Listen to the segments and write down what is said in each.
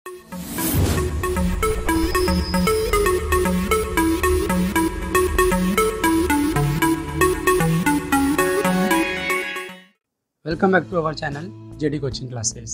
Welcome back to our channel JD coaching classes.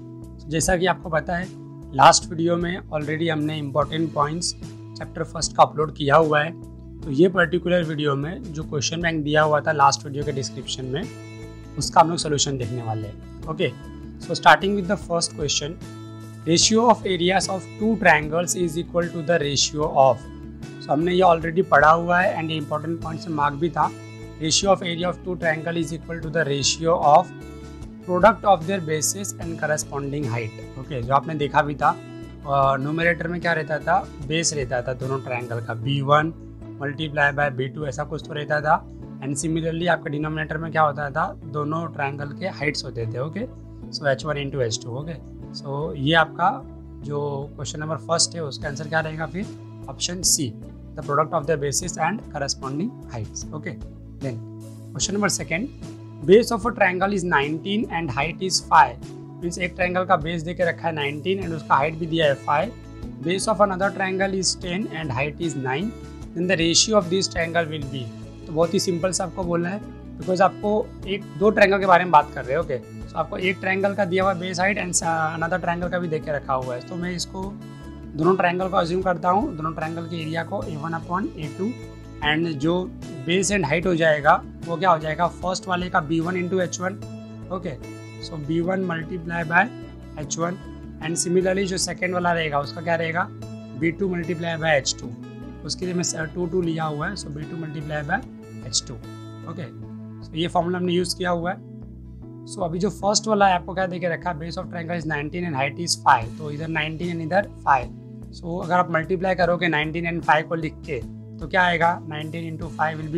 जैसा कि आपको पता है, लास्ट वीडियो में ऑलरेडी हमने इम्पॉर्टेंट पॉइंट्स चैप्टर फर्स्ट का अपलोड किया हुआ है। तो ये पर्टिकुलर वीडियो में जो क्वेश्चन बैंक दिया हुआ था लास्ट वीडियो के डिस्क्रिप्शन में, उसका हम लोग सोल्यूशन देखने वाले हैं। Okay, so starting with the first question, ratio of areas of two triangles is equal to the ratio of. So हमने ये ऑलरेडी पढ़ा हुआ है एंड ये इंपॉर्टेंट पॉइंट से मार्क भी था। Ratio of area of two triangle is equal to the ratio of product of their bases and corresponding height. Okay, जो आपने देखा भी था, न्यूमरेटर में क्या रहता था, बेस रहता था दोनों ट्रायंगल का, B1 मल्टीप्लाई बाय B2 ऐसा कुछ तो रहता था। एंड सिमिलरली आपके डिनोमिनेटर में क्या होता था, दोनों ट्रायंगल के हाइट्स होते थे। Okay, so H1 into H2। Okay, so ये आपका जो क्वेश्चन नंबर फर्स्ट है उसका आंसर क्या रहेगा, फिर option C, the product of the bases and corresponding heights. Okay, then question number second, base of a triangle is 19 and height is 5। Means एक triangle का बेस देके रखा है 19 एंड उसका हाइट भी दिया है 5। Base of another triangle is 10 and height is 9, then the ratio of this triangle will be. तो बहुत ही सिंपल सा आपको बोलना है, बिकॉज आपको दो ट्रायंगल के बारे में बात कर रहे हैं। ओके, सो आपको एक ट्रायंगल का दिया हुआ base height and another triangle का भी देके रखा हुआ है। तो मैं इसको दोनों ट्रायंगल को अज्यूम करता हूँ, दोनों ट्रायंगल के एरिया को A1/A2 एंड जो बेस एंड हाइट हो जाएगा वो क्या हो जाएगा, फर्स्ट वाले का B1 into H1। Okay, so B1 multiply by H1 and similarly जो सेकेंड वाला रहेगा उसका क्या रहेगा, B2 मल्टीप्लाई बाय H2। उसके लिए मैं 2 लिया हुआ है, so B2 multiply by H2। Okay, so ये फॉर्मूला हमने यूज़ किया हुआ है। सो अभी जो फर्स्ट वाला है आपको क्या देके रखा है, base of triangle is 19 and height is 5। तो इधर 19 एंड इधर 5। सो अगर आप मल्टीप्लाई करोगे 19 एंड 5 को लिख के तो क्या आएगा, 19 इंटू 5 विल बी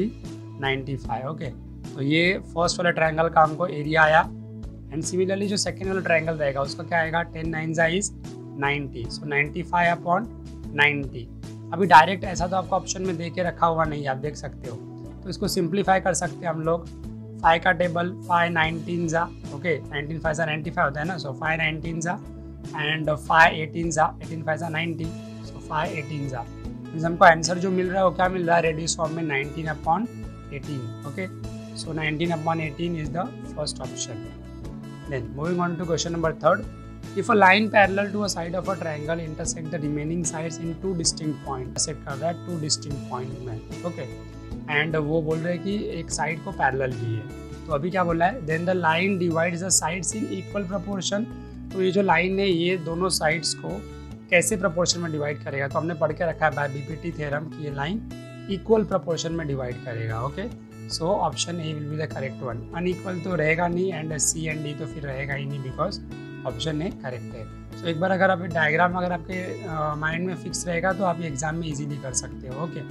95। ओके, तो ये फर्स्ट वाला ट्रायंगल का हमको एरिया आया। एंड सिमिलरली जो सेकेंड वाला ट्रायंगल रहेगा उसका क्या आएगा, 10 9 इज 90, सो 95/90। अभी डायरेक्ट ऐसा तो आपको ऑप्शन में दे के रखा हुआ नहीं, आप देख सकते हो। तो इसको सिंप्लीफाई कर सकते हैं हम लोग। 5 का टेबल 5 19 जा, ओके, 19 5 95 होता है ना, सो 5 19 जा एंड 5 18 जा, 18 5 90, सो 5 18 जा। मीन्स हमको आंसर जो मिल रहा है वो क्या मिल रहा है, रेडियस फॉर्म में 19/18। Okay, so 19/18 is the first option. Then moving on to question number third, if a line parallel to a side of a triangle intersect the remaining sides in 2 distinct point, intersect कर रहा है 2 distinct point में। Okay, and वो बोल रहे हैं कि एक साइड को पैरेलल भी है। तो अभी क्या बोला है, then the line divides the sides in equal proportion. तो ये जो लाइन है ये दोनों साइड्स को कैसे प्रपोर्शन में डिवाइड करेगा, तो हमने पढ़ के रखा है बाय बीपीटी थ्योरम कि ये लाइन इक्वल प्रपोर्शन में डिवाइड करेगा। Okay, so option A will be the correct one. Unequal तो रहेगा नहीं एंड सी एंड डी तो फिर रहेगा ही नहीं, बिकॉज ऑप्शन ए करेक्ट है। सो एक बार अगर आप डायग्राम अगर आपके माइंड में फिक्स रहेगा तो आप एग्जाम में इजीली कर सकते हो। ओके,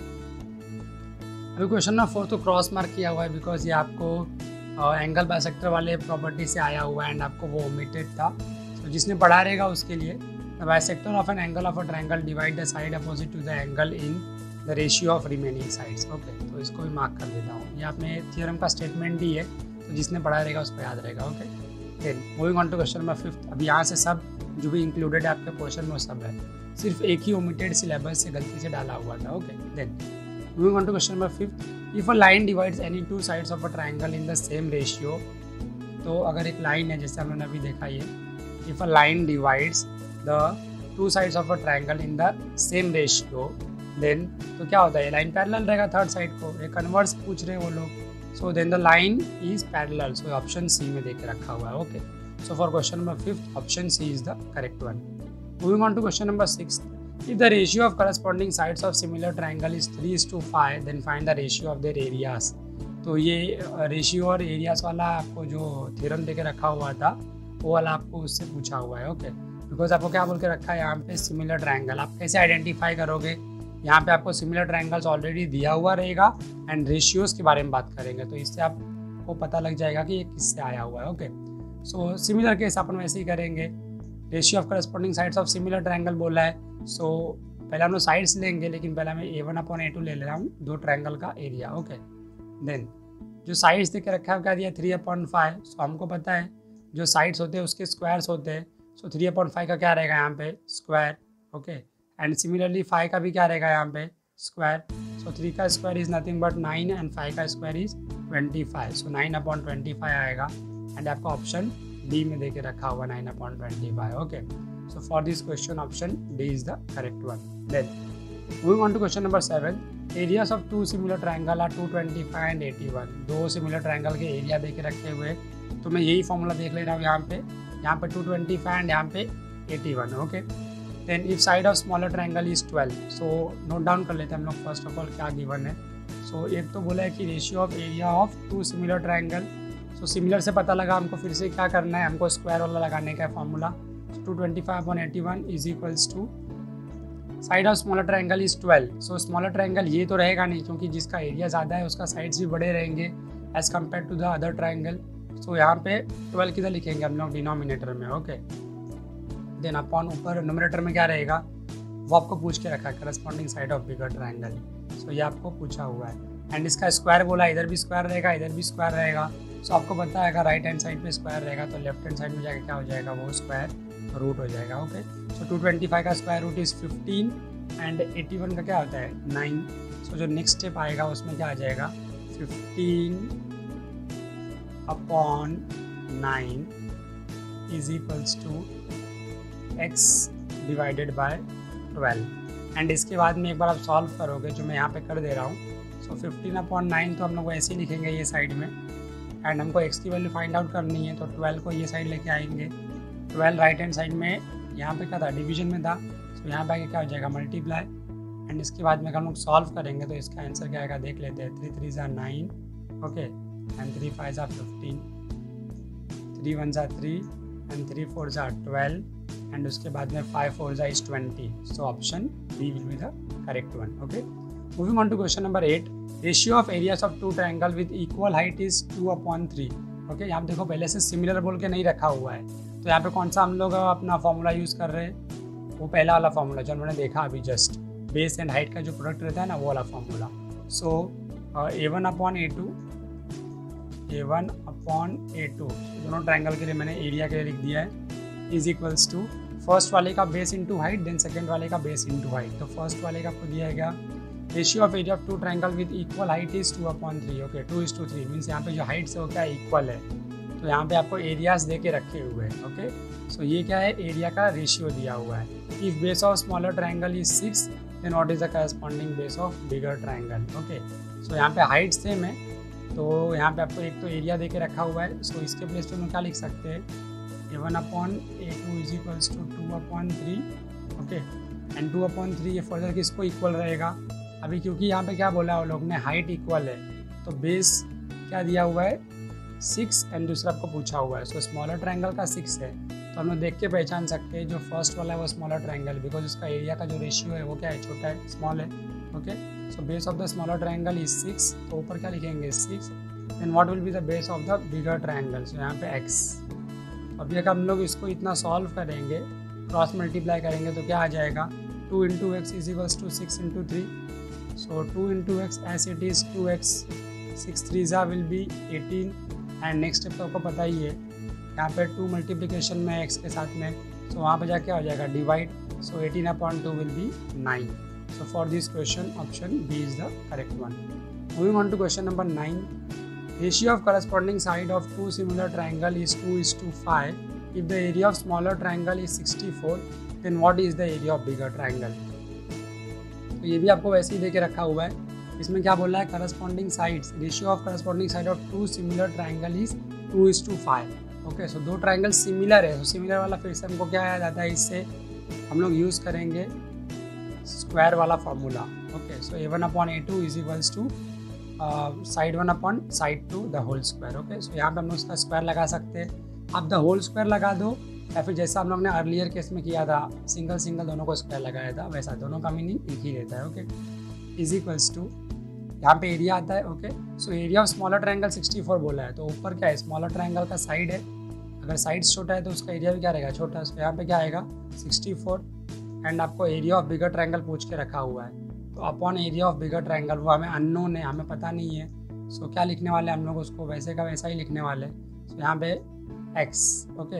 अभी क्वेश्चन नंबर 4 तो क्रॉस मार्क किया हुआ है, बिकॉज ये आपको एंगल बाइसेक्टर वाले प्रॉपर्टी से आया हुआ है एंड आपको वो ओमिटेड था। तो जिसने पढ़ा रहेगा उसके लिए, the bisector of an angle of a triangle divide the side opposite to the angle in the ratio of remaining sides। Okay, तो इसको भी मार्क कर देता हूँ। ये आपने थ्योरम का स्टेटमेंट ही है, तो जिसने पढ़ा रहेगा उसको याद रहेगा। Okay, then moving on to question number 5। अब यहाँ से सब जो भी इंक्लूडेड है आपके क्वेश्चन में वो सब है, सिर्फ एक ही ओमिटेड सिलेबस से गलती से डाला हुआ था। Okay, then moving on to question number 5, if a line divides any 2 sides of a triangle in the same ratio. तो अगर एक लाइन है, जैसे हमने अभी देखा, ये if a line divides the 2 sides of a triangle in the same ratio, then तो क्या होता है, लाइन पैरेलल रहेगा थर्ड साइड को। एक कन्वर्स पूछ रहे हैं वो लोग, so then the line is parallel, so option C में देके रखा हुआ है। Okay, so for question number 5 option C is the correct one. Moving on to question number 6, if the ratio of corresponding sides of similar triangle is 3:5, then find the ratio of their areas. तो ये ratio और areas वाला आपको जो theorem देके रखा हुआ था वो वाला आपको उससे पूछा हुआ है। ओके, बिकॉज आपको क्या बोल के रखा है यहाँ पे, सिमिलर ट्रायंगल। आप कैसे आइडेंटिफाई करोगे, यहाँ पे आपको सिमिलर ट्रायंगल्स ऑलरेडी दिया हुआ रहेगा एंड रेशियोज के बारे में बात करेंगे, तो इससे आपको पता लग जाएगा कि ये किससे आया हुआ है। ओके, सो सिमिलर केस अपन वैसे ही करेंगे। Ratio of corresponding sides of similar triangle बोला है, सो पहले हम लोग साइड्स लेंगे, लेकिन पहले मैं A1/A2 ले रहा हूँ, दो ट्रायंगल का एरिया। ओके, देन जो साइड्स देके रखा है क्या दिया 3/5। सो हमको पता है जो साइड्स होते हैं उसके स्क्वायर्स होते हैं, सो 3/5 का क्या रहेगा यहाँ पे स्क्वायर, ओके। एंड सिमिलरली 5 का भी क्या रहेगा यहाँ पे स्क्वायर। सो 3 का square is nothing but 9 and 5 का स्क्वायर इज 25। सो 9/25 आएगा एंड आपका ऑप्शन डी में देके रखा हुआ 9/25, okay. So for this question option D is the correct one. Then moving on to question number 7, areas of 2 similar triangle are 225 and 81। 2 similar triangle के area देके रखे हुए, तो मैं यही फॉर्मूला देख ले रहा हूँ यहाँ पे 225 एंड यहाँ पे 81, okay. Then if side of smaller triangle is 12, so note down कर लेते हैं हम लोग फर्स्ट ऑफ ऑल क्या गिवन है। सो एक तो बोला है कि ratio of area of 2 similar triangle. So similar से पता लगा हमको, फिर से क्या करना है, हमको स्क्वायर वाला लगाने का formula. 225/81 is equals to side of smaller triangle is 12। So smaller triangle ये तो रहेगा नहीं, क्योंकि जिसका एरिया ज़्यादा है उसका साइड्स भी बड़े रहेंगे as compare to the other triangle. So यहाँ पे 12 किधर लिखेंगे हम लोग डिनोमिनेटर में, ओके। देन अपॉन ऊपर नोमिनेटर में क्या रहेगा वो आपको पूछ के रखा है, corresponding side of bigger triangle. So ये आपको पूछा हुआ है एंड इसका स्क्वायर बोला, इधर भी स्क्वायर रहेगा इधर भी स्क्वायर रहेगा। सो आपको पता है अगर राइट हैंड साइड पे स्क्वायर रहेगा तो लेफ्ट हैंड साइड में जाके क्या हो जाएगा, वो स्क्वायर रूट हो जाएगा, ओके। सो 225 का स्क्वायर रूट इज 15 एंड 81 का क्या होता है 9। सो जो नेक्स्ट स्टेप आएगा उसमें क्या आ जाएगा 15/9 is equals to x divided by 12। And इसके बाद में एक बार आप सॉल्व करोगे, जो मैं यहाँ पे कर दे रहा हूँ। सो 15/9 तो हम लोग ऐसे ही लिखेंगे ये साइड में, एंड हमको x की वैल्यू फाइंड आउट करनी है, तो 12 को ये साइड लेके आएंगे। 12 राइट हैंड साइड में यहाँ पे क्या था डिवीजन में था, सो यहाँ पे आके क्या हो जाएगा मल्टीप्लाई। एंड इसके बाद में अगर हम लोग सॉल्व करेंगे तो इसका आंसर क्या आएगा देख लेते हैं। 3 3 = 9, ओके, एंड 3 5 = 15, 3 1 = 3 एंड 3 4 = 12 एंड उसके बाद में 5 4 = 20। So option B will be the correct one, okay. Moving on to question number 8, ratio of areas of 2 triangle with equal height is 2/3, okay. यहाँ पे देखो पहले से सिमिलर बोल के नहीं रखा हुआ है, तो यहाँ पे कौन सा हम लोग अपना फॉर्मूला यूज़ कर रहे हैं, वो पहला वाला फॉर्मूला जो हमने देखा अभी जस्ट, बेस एंड हाइट का जो प्रोडक्ट रहता है ना वो वाला फॉर्मूला। सो A1/A2 दोनों ट्रायंगल के लिए मैंने एरिया के लिए लिख दिया है, इज इक्वल्स टू फर्स्ट वाले का base into height, then second वाले का बेस इंटू हाइट। तो फर्स्ट वाले का आपको दिया गया ratio of area of 2 triangle with equal height is 2/3, okay. 2:3 means यहाँ पे जो हाइट से वो क्या इक्वल है, तो यहाँ पे आपको एरियाज दे के रखे हुए हैं, ओके। सो ये क्या है एरिया का रेशियो दिया हुआ है। If base of smaller triangle is 6 then what is the corresponding base of bigger triangle, okay. So यहाँ पे हाइट सेम है, तो यहाँ पे आपको एक तो एरिया दे के रखा हुआ है। सो इसके प्लेस पे हम क्या लिख सकते हैं A1/A2 is equals to 2/3, okay. And 2/3 ये फर्दर किसको इक्वल रहेगा अभी, क्योंकि यहाँ पे क्या बोला वो लोग ने हाइट इक्वल है, तो बेस क्या दिया हुआ है 6 एंड दूसरा आपको पूछा हुआ है। सो स्मॉलर ट्रायंगल का 6 है, तो हम लोग देख के पहचान सकते हैं जो फर्स्ट वाला है वो स्मॉलर ट्रायंगल, बिकॉज उसका एरिया का जो रेशियो है वो क्या है छोटा है, स्मॉल है, okay. So base of the smaller triangle is 6, तो ऊपर क्या लिखेंगे 6, then what will be the base of the bigger triangle, so यहाँ पे x। अभी अगर हम लोग इसको इतना सॉल्व करेंगे, क्रॉस मल्टीप्लाई करेंगे तो क्या आ जाएगा 2 × x is equals to 6 × 3। So 2 × x as it is 2x, 6 3 will be 18 and next step तो आपको पता ही है, यहाँ पे 2 मल्टीप्लिकेशन में x के साथ में, सो वहाँ पे जाके हो जाएगा divide. So 18/2 will be 9। So for this question option B is the correct one. Moving on to question number 9, ratio of corresponding side of 2 similar triangle is 2:5। If the area of smaller triangle is 64 then what is the area of bigger triangle. तो ये भी आपको वैसे ही दे के रखा हुआ है। इसमें क्या बोला है corresponding sides, ratio of corresponding side of 2 similar triangle is 2:5, okay. So 2 triangle similar है, तो सिमिलर वाला फिर से हमको क्या याद आता है, इससे हम लोग यूज़ करेंगे स्क्वायर वाला formula, okay. So A1/A2 is equals to side 1/साइड 2 the whole square, okay. So यहाँ पे हम लोग इसका स्क्वायर लगा सकते हैं, आप द होल स्क्वायर लगा दो, या फिर जैसा हम लोग ने अर्लियर केस में किया था सिंगल दोनों को स्क्वायर लगाया था, वैसा दोनों का मीनिंग एक ही रहता है, ओके। इज इक्वल्स टू यहाँ पे एरिया आता है, okay. So area of smaller triangle 64 बोला है, तो ऊपर क्या है स्मॉलर ट्रायंगल का साइड है, अगर साइड छोटा है तो उसका एरिया भी क्या रहेगा छोटा, तो यहाँ पे क्या आएगा 64 एंड आपको एरिया ऑफ बिगर ट्रायंगल पूछ के रखा हुआ है, तो upon area of bigger triangle वो हमें अननोन है, हमें पता नहीं है। सो क्या लिखने वाले हम लोग उसको वैसे का वैसा ही लिखने वाले, सो यहाँ पे x, ओके।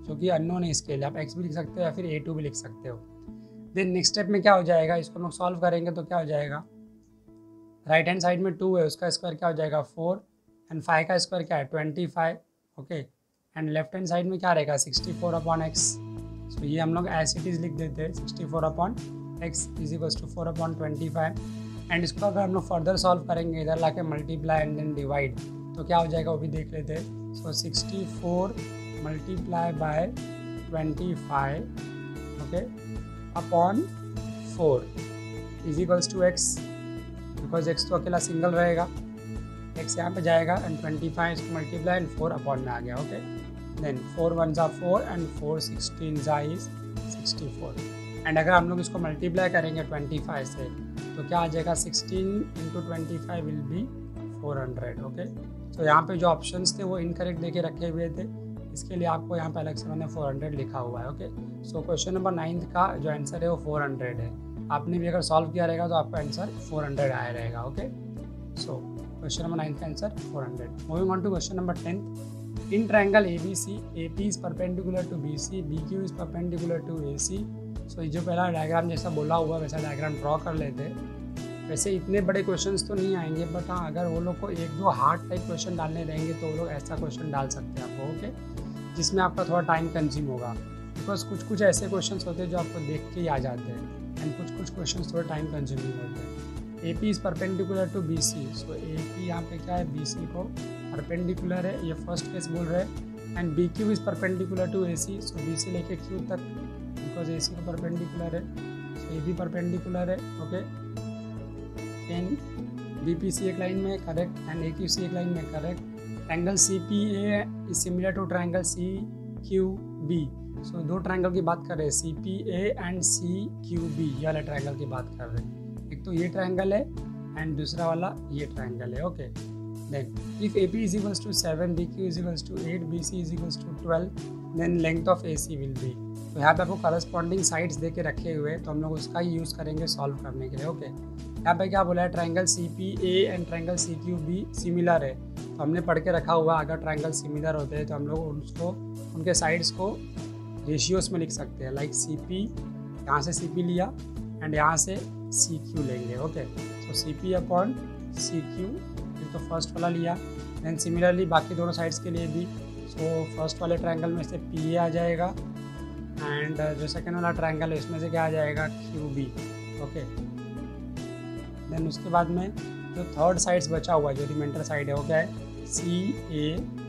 जो कि अननोन है इसके लिए। आप x भी लिख सकते हो या फिर a2 भी लिख सकते हो। देन नेक्स्ट स्टेप में क्या हो जाएगा, इसको हम लोग सॉल्व करेंगे तो क्या हो जाएगा, राइट हैंड साइड में 2 है, उसका स्क्वायर क्या हो जाएगा 4, एंड 5 का स्क्वायर क्या है 25, okay. And left hand side में क्या रहेगा 64/x। तो ये हम लोग एज इट इज़ लिख देते हैं 64/x is equals to 4/25। And इसको अगर हम लोग फर्दर सॉल्व करेंगे, इधर ला के मल्टीप्लाई एंड देन डिवाइड, तो क्या हो जाएगा वो भी देख लेते हैं। So 64 multiply by 25, okay, upon 4 is equals to x, because x तो अकेला सिंगल रहेगा, x यहाँ पे जाएगा एंड 25 इसको मल्टीप्लाई एंड 4 अपॉन में आ गया, ओके। देन 4 1 जा 4 एंड 4 16 जा इज 64। एंड अगर हम लोग इसको मल्टीप्लाई करेंगे 25 से तो क्या आ जाएगा 16 इंटू 25 विल बी 400, ओके। तो यहाँ पे जो ऑप्शंस थे वो इनकरेक्ट देके रखे हुए थे, इसके लिए आपको यहाँ पे अलग से मैंने 400 लिखा हुआ है, ओके। सो क्वेश्चन नंबर 9 का जो आंसर है वो 400 है। आपने भी अगर सॉल्व किया रहेगा तो आपका आंसर 400 आया रहेगा, ओके। सो क्वेश्चन नंबर 9 का answer 400। Moving on to question number 10। In triangle ABC, AP is perpendicular to BC, BQ is perpendicular to AC। So ये जो पहला डायग्राम जैसा बोला हुआ वैसा डायग्राम ड्रॉ कर लेते हैं। वैसे इतने बड़े क्वेश्चंस तो नहीं आएंगे, बट हाँ अगर वो लोग को 1-2 हार्ड टाइप क्वेश्चन डालने रहेंगे तो वो लोग ऐसा क्वेश्चन डाल सकते हैं आपको, ओके, जिसमें आपका थोड़ा टाइम कंज्यूम होगा। बिकॉज कुछ ऐसे क्वेश्चन होते हैं जो आपको देख के ही आ जाते हैं, एंड कुछ क्वेश्चन थोड़े टाइम कंज्यूमिंग होते हैं। AP is perpendicular to BC, so AP यहाँ पे क्या है BC को परपेंडिकुलर है, ये फर्स्ट केस बोल रहे हैं। And BQ is perpendicular to AC, so BC लेके Q तक, बिकॉज AC को परपेंडिकुलर है, सो AB परपेंडिकुलर है, ओके। एंड BPC एक लाइन में करेक्ट एंड AQC एक लाइन में correct. Triangle CPA is similar to triangle CQB, so दो ट्रायंगल की बात कर रहे हैं, CPA एंड CQB, ये वाले ट्रायंगल की बात कर रहे हैं। एक तो ये ट्रायंगल है एंड दूसरा वाला ये ट्रायंगल है, okay. Then if AP is equals to 7, BQ is equals to 8, BC is equals to 12, then length of AC will be. तो यहाँ पे आपको करस्पॉन्डिंग साइड्स दे के रखे हुए हैं, तो हम लोग उसका ही यूज़ करेंगे सॉल्व करने के लिए, ओके। यहाँ पे क्या बोला है, triangle CPA and triangle CQB similar है, तो हमने पढ़ के रखा हुआ अगर ट्रायंगल सिमिलर होते हैं तो हम लोग उसको उनके साइड्स को रेशियोस में लिख सकते हैं। लाइक CP, यहाँ से CP लिया एंड यहाँ से CQ लेंगे, okay. So CP upon CQ, ये तो फर्स्ट वाला लिया। देन सिमिलरली बाकी दोनों साइड्स के लिए भी, सो फर्स्ट वाले ट्रायंगल में से PA आ जाएगा एंड जो सेकेंड वाला ट्रायंगल है इसमें से क्या आ जाएगा QB, ओके। देन उसके बाद में जो थर्ड साइड्स बचा हुआ है, जो रिमाइंडर साइड है वो क्या है CA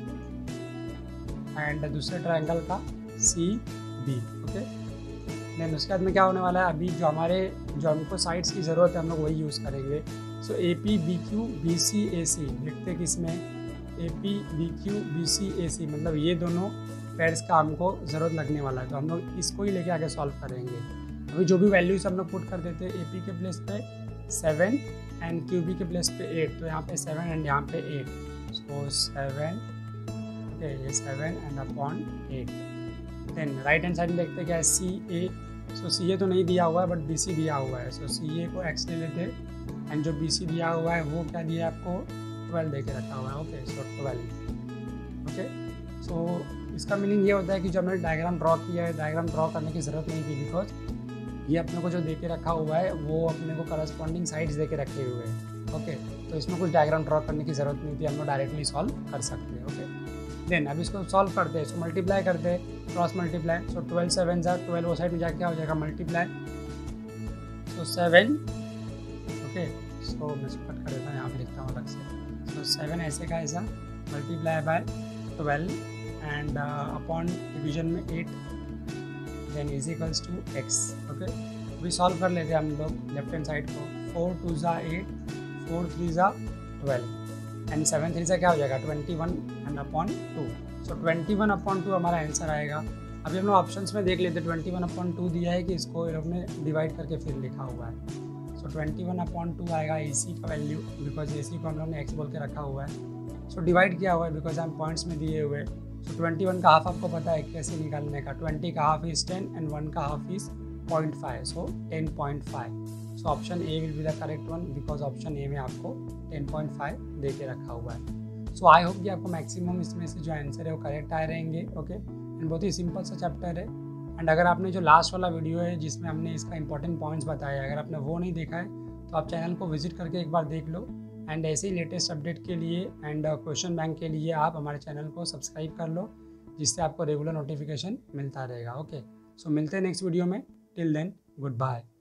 एंड दूसरे ट्रायंगल का CB, ओके। देन उसके बाद में क्या होने वाला है, अभी जो हमको साइड्स की ज़रूरत है हम लोग वही यूज़ करेंगे। सो AP BQ BC AC लिखते किसमें, AP BQ BC AC, मतलब ये दोनों पेयर्स का हमको ज़रूरत लगने वाला है, तो हम लोग इसको ही लेके आगे सॉल्व करेंगे। अभी जो भी वैल्यूज हम लोग पुट कर देते हैं, AP के प्लेस पे 7 एंड QB के प्लेस पे 8, तो यहाँ पे 7 एंड यहाँ पे 8, सो 7, ओके, ये 7 and upon 8। Then right hand side में देखते हैं क्या है CA, सो CA तो नहीं दिया हुआ है बट BC दिया हुआ है, सो CA को X ले लेते हैं एंड जो BC दिया हुआ है वो क्या दिया है आपको 12 दे के रखा हुआ है, ओके। सो 12, ओके। सो इसका मीनिंग ये होता है कि जो हमने डायग्राम ड्रॉ किया है, डायग्राम ड्रॉ करने की ज़रूरत नहीं थी, बिकॉज ये अपने को जो दे के रखा हुआ है वो अपने को करस्पॉन्डिंग साइड्स दे के रखे हुए हैं, ओके। तो इसमें कुछ डायग्राम ड्रॉ करने की ज़रूरत नहीं थी, हम लोग डायरेक्टली सॉल्व कर सकते हैं, ओके। देन अब इसको सॉल्व करते हैं, इसको मल्टीप्लाई करते हैं, क्रॉस मल्टीप्लाई। सो 12 7 जा 12, वो साइड में जाके क्या हो जाएगा मल्टीप्लाई, सो 7, ओके। सो मैं इसको कट कर देता हूँ, यहाँ पे लिखता हूँ अलग से। सो 7 ऐसे का ऐसा multiply by 12 and upon division में 8, then is equals to x, okay. अभी सॉल्व कर लेते हैं हम लोग लेफ्ट हैंड साइड को। 4 2 जा 8, 4 3 जा 12 एंड 7 3 से क्या हो जाएगा 21 एंड अपॉन 2, सो 21 अपॉन 2 हमारा आंसर आएगा। अभी हम लोग ऑप्शंस में देख लेते हैं, 21 अपॉन 2 दिया है कि इसको ये लोग ने डिवाइड करके फिर लिखा हुआ है। सो 21 अपॉन 2 आएगा AC का वैल्यू, बिकॉज AC को हम लोग ने x बोल के रखा हुआ है। सो डिवाइड किया हुआ है बिकॉज हम पॉइंट्स में दिए हुए। सो 21 का हाफ आपको पता है कैसे निकालने का, 20 का हाफ इज 10 एंड 1 का half is 0.5, so 10.5। So option A will be the correct one, because option A में आपको 10.5 दे के रखा हुआ है। सो आई होप कि आपको मैक्सिमम इसमें से जो आंसर है वो करेक्ट आए रहेंगे, ओके। एंड बहुत ही सिंपल सा चैप्टर है। एंड अगर आपने जो लास्ट वाला वीडियो है जिसमें हमने इसका इंपॉर्टेंट पॉइंट्स बताया, अगर आपने वो नहीं देखा है तो आप चैनल को विजिट करके एक बार देख लो। एंड ऐसे ही लेटेस्ट अपडेट के लिए एंड क्वेश्चन बैंक के लिए आप हमारे चैनल को सब्सक्राइब कर लो, जिससे आपको रेगुलर नोटिफिकेशन मिलता रहेगा। ओके, सो मिलते हैं नेक्स्ट वीडियो में। Till then, good bye.